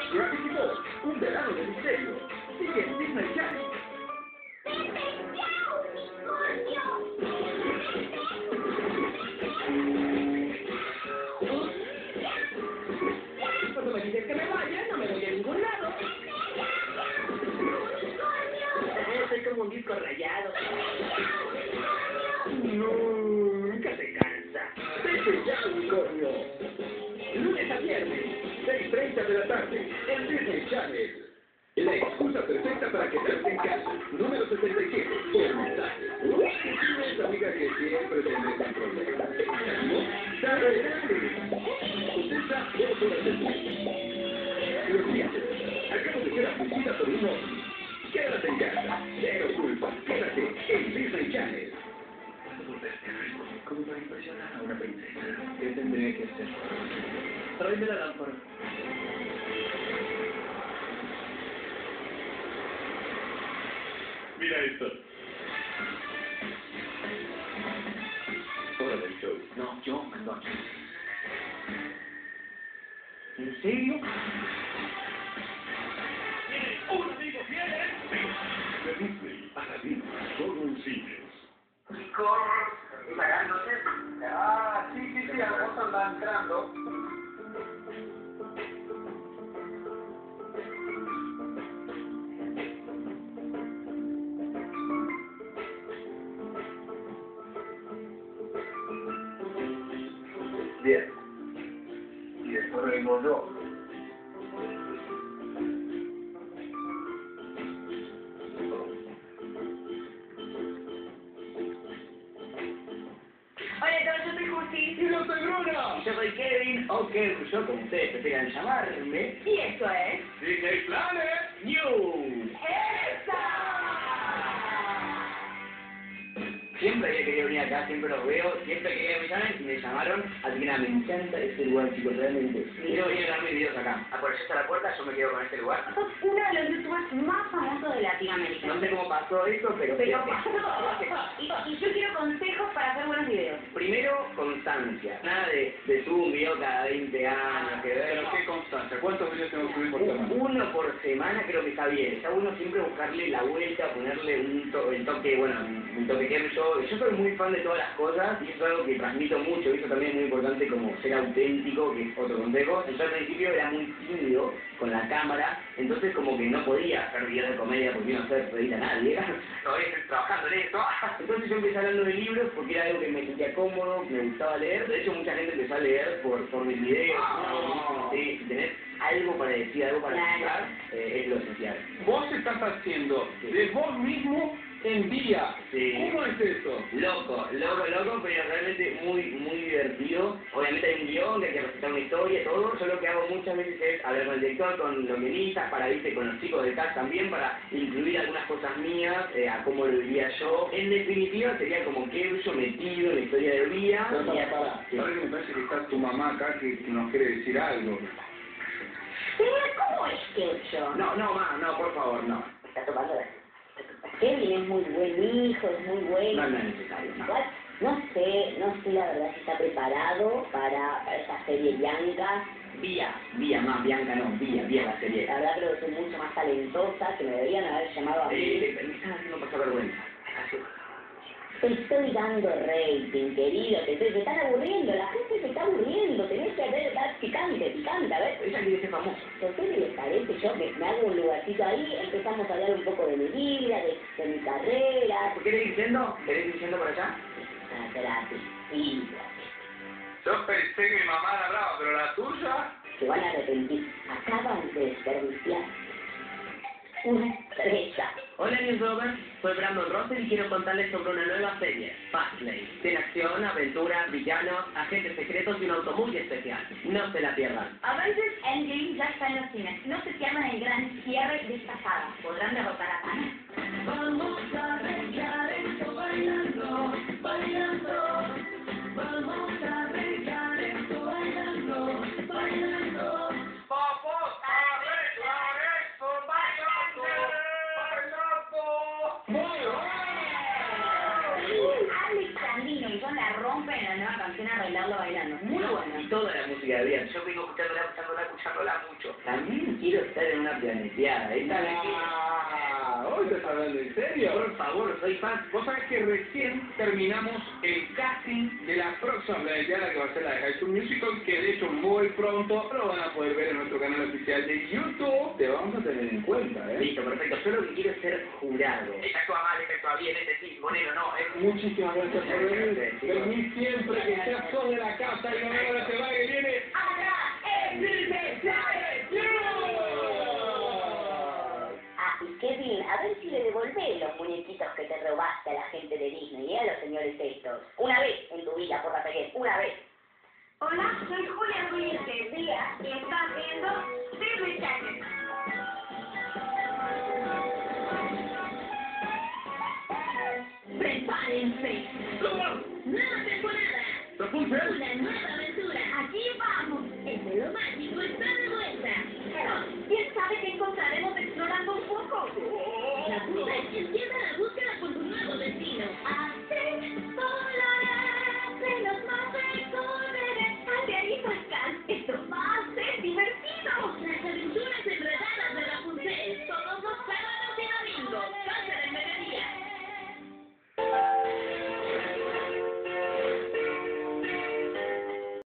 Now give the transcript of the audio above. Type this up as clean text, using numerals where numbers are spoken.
Gravity Falls, un verano de misterio. Sigue en Disney Channel. Cuando me dices que me vaya, no me voy a ningún lado. Soy como un disco rayado. Nunca se cansa. Vete ya, unicornio. Lunes a viernes, 6:30 de la tarde, en Disney Channel. La excusa perfecta para quedarse en casa. Número 77, por mensaje. ¿Tienes amiga que siempre te mete en problemas? ¿No? ¡Dale, dale! Contesta 2 horas después. Los días, acabo de ser afligida por un ovni. Quédate en casa, cero culpa, quédate en Disney Channel. Como para impresionar a una princesa, ¿qué tendría que hacer? Tráeme la lámpara. Mira esto. Hora del show. No, yo mando aquí. ¿En serio? ¡Tiene un amigo fiel! De Disney a la vida, solo en cines. ¿Pagándose? Ah, sí, a vos anda entrando. Bien. Y después vengo yo. Hola, yo soy Justi. ¡Y no soy Bruno! Y yo soy Kevin, o yo como ustedes prefieran llamarme. Y esto es... Disney Planet News. Siempre había querido venir acá, siempre los veo, siempre quería que me llamen y me llamaron, así que nada, me encanta este lugar, chicos, realmente. Quiero venir a grabar mis videos acá. Ah, por eso está la puerta, yo me quedo con este lugar. Sos uno de los youtubers más famosos de Latinoamérica. No sé cómo pasó eso, pero pasó. Y yo quiero consejos para hacer buenos videos. Primero, constancia. Nada de subir un video cada 20 años, que ver. Pero qué constancia, ¿cuántos videos tengo que subir por semana? Uno por semana creo que está bien. Está bueno siempre buscarle la vuelta, ponerle el toque, bueno, un toque que yo soy muy fan de todas las cosas y eso es algo que transmito mucho. Y eso también es muy importante, como ser auténtico, que es otro consejo. Yo al principio era muy tímido con la cámara, entonces como que no podía hacer videos de comedia porque no hacer reír a nadie. Todavía estoy trabajando en esto. Entonces yo empecé hablando de libros porque era algo que me sentía cómodo, me gustaba leer. De hecho mucha gente empezó a leer por mis videos. Sí, si tenés algo para decir, algo para explicar, es lo esencial. Vos estás haciendo de vos mismo en día. Sí. ¿Cómo es eso? Loco, pero realmente muy divertido. Obviamente hay un guión, que hay que presentar una historia, todo. Yo lo que hago muchas veces es hablar con el director, con los guionistas, para irse con los chicos de cast también, para incluir algunas cosas mías, a cómo lo diría yo. En definitiva sería como que yo metido en la historia de vida. Para. Ahora que me parece que está tu mamá acá que nos quiere decir algo. ¿Cómo es que yo? No, por favor, no. Está tocando Kevin es muy buen hijo, es muy bueno. No es necesario, no. Igual, no sé la verdad si está preparado para esa serie Bianca. Vía, Bianca no, Vía la serie. La verdad creo que soy mucho más talentosa, que me deberían haber llamado a mí. Me están haciendo pasar vergüenza. Te estoy dando rating, querido, te están aburriendo, la gente se está aburriendo, tenés que dar picante, a ver. Ella quiere ser famosa. ¿A ustedes les parece? Yo me hago un lugarcito ahí, empezamos a hablar un poco de mi vida, de mi carrera. ¿Querés ir yendo? Por allá? Gratis, sí, Yo pensé que mi mamá era brava, pero la tuya... se van a arrepentir. Acaban de desperdiciar una estrella. Hola newslovers, soy Brandon Russell y quiero contarles sobre una nueva serie, Fastlane. Tiene acción, aventura, villanos, agentes secretos y un auto muy especial. No se la pierdan. Avengers Endgame ya está en los cines. No se pierdan el gran cierre de esta saga. Podrán derrotar a Thanos. Vamos a arreglar esto bailando, bailando. Vamos a arreglar esto bailando, bailando. ¡Vamos a arreglar esto bailando! Alex Sandino y John la rompen en la nueva canción Arreglarlo Bailando. Muy buena. Y toda la música música, bien. Yo vengo escuchándola mucho. También quiero estar en una planeteada. Esta vez ¿Hoy estás hablando en serio? por favor, soy fan. Vos sabés que recién terminamos el casting de la próxima planeteada que va a ser la de High School Musical, que de hecho muy pronto lo van a poder ver en nuestro canal oficial de YouTube. Te vamos a tener en cuenta, ¿eh? Listo, perfecto. Yo lo que quiero es ser jurado. Ella actúa mal, ella actúa bien, este sí, Moreno, no, es Muchísimas gracias por venir. Sí, Vení siempre que seas son de la casa y ahora la semana que viene. ¡Acá es Disney Channel! Ah, y Kevin, a ver si le devolvés los muñequitos que te robaste a la gente de Disney, a los señores estos. Una vez en tu vida, por Rafael, una vez. Hola, soy Julia Ruiz de Díaz y estás viendo Disney Channel. Prepárense. Nueva temporada. ¿Rapunzel? Una nueva